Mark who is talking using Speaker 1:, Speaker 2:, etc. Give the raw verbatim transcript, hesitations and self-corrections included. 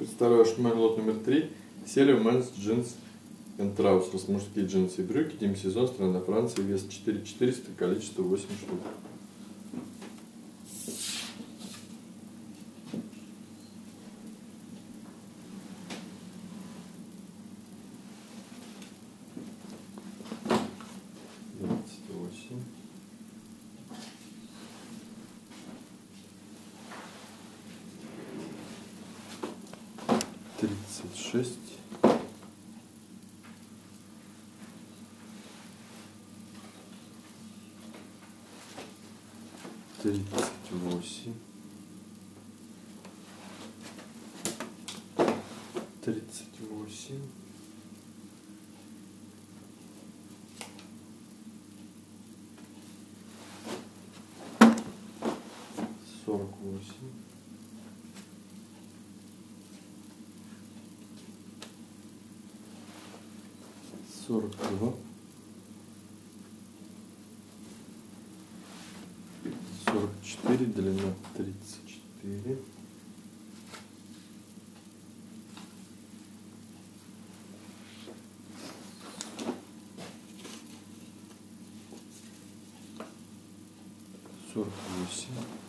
Speaker 1: Представляю шмель лот номер три. Селио Men's Jeans and Trousers. Мужские джинсы и брюки. Демисезон. Страна Франция. Вес четыре тысячи четыреста. Количество восемь штук. двадцать восемь. тридцать шесть. тридцать восемь. тридцать восемь. сорок восемь. сорок два. сорок четыре, длина тридцать четыре. сорок восемь.